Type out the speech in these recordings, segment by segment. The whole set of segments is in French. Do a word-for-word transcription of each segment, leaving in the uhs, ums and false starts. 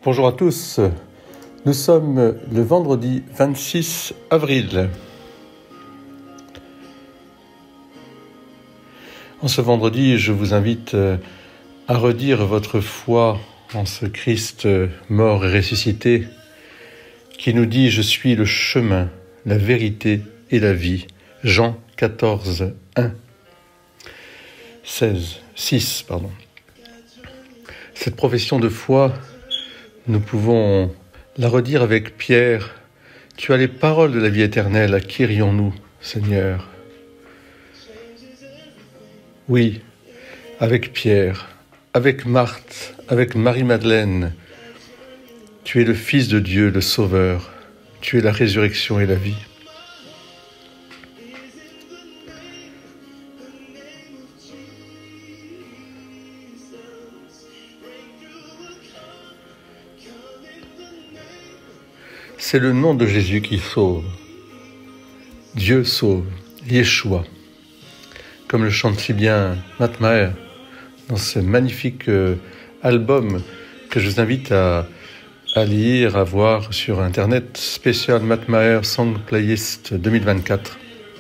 Bonjour à tous, nous sommes le vendredi vingt-six avril. En ce vendredi, je vous invite à redire votre foi en ce Christ mort et ressuscité qui nous dit « Je suis le chemin, la vérité et la vie ». Jean quatorze, un, seize, six, pardon. Cette profession de foi, nous pouvons la redire avec Pierre. « Tu as les paroles de la vie éternelle, à qui irions-nous, Seigneur ?» Oui, avec Pierre, avec Marthe, avec Marie-Madeleine, tu es le Fils de Dieu, le Sauveur, tu es la résurrection et la vie. C'est le nom de Jésus qui sauve. Dieu sauve, Yeshua. Comme le chante si bien Matt Maher dans ce magnifique euh, album que je vous invite à, à lire, à voir sur Internet, spécial Matt Maher Song Playlist deux mille vingt-quatre.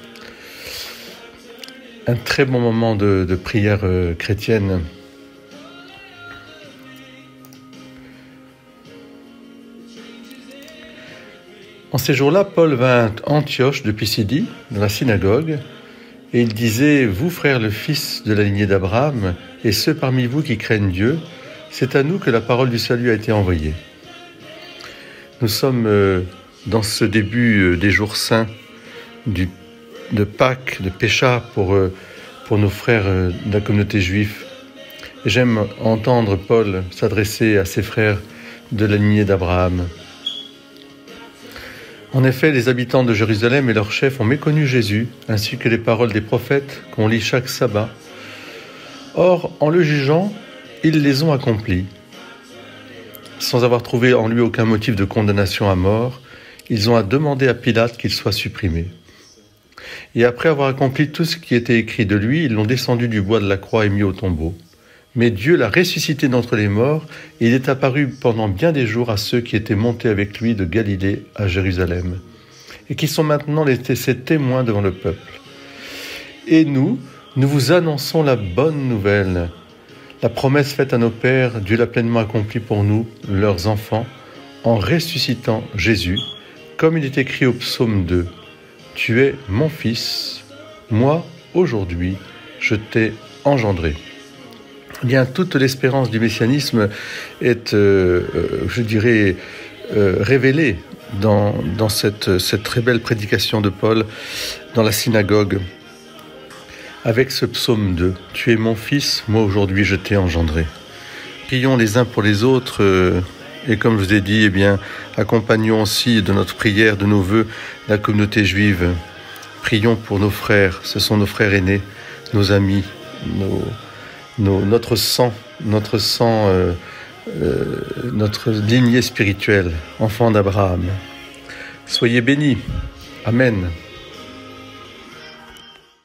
Un très bon moment de, de prière euh, chrétienne. En ces jours-là, Paul vint à Antioche de Pisidie, dans la synagogue, et il disait « Vous, frères, le fils de la lignée d'Abraham, et ceux parmi vous qui craignent Dieu, c'est à nous que la parole du salut a été envoyée. » Nous sommes euh, dans ce début euh, des jours saints, du, de Pâques, de Pécha pour, euh, pour nos frères euh, de la communauté juive. Et j'aime entendre Paul s'adresser à ses frères de la lignée d'Abraham. En effet, les habitants de Jérusalem et leurs chefs ont méconnu Jésus, ainsi que les paroles des prophètes qu'on lit chaque sabbat. Or, en le jugeant, ils les ont accomplies. Sans avoir trouvé en lui aucun motif de condamnation à mort, ils ont à demander à Pilate qu'il soit supprimé. Et après avoir accompli tout ce qui était écrit de lui, ils l'ont descendu du bois de la croix et mis au tombeau. Mais Dieu l'a ressuscité d'entre les morts, et il est apparu pendant bien des jours à ceux qui étaient montés avec lui de Galilée à Jérusalem, et qui sont maintenant les, ses témoins devant le peuple. Et nous, nous vous annonçons la bonne nouvelle. La promesse faite à nos pères, Dieu l'a pleinement accomplie pour nous, leurs enfants, en ressuscitant Jésus, comme il est écrit au psaume deux. « Tu es mon fils, moi, aujourd'hui, je t'ai engendré. » Bien, toute l'espérance du messianisme est, euh, je dirais, euh, révélée dans, dans cette, cette très belle prédication de Paul dans la synagogue, avec ce psaume deux. « Tu es mon fils, moi aujourd'hui je t'ai engendré. » Prions les uns pour les autres, euh, et comme je vous ai dit, eh bien, accompagnons aussi de notre prière, de nos vœux, la communauté juive. Prions pour nos frères, ce sont nos frères aînés, nos amis, nos... Nos, notre sang, notre sang, euh, euh, notre lignée spirituelle, enfant d'Abraham. Soyez bénis. Amen.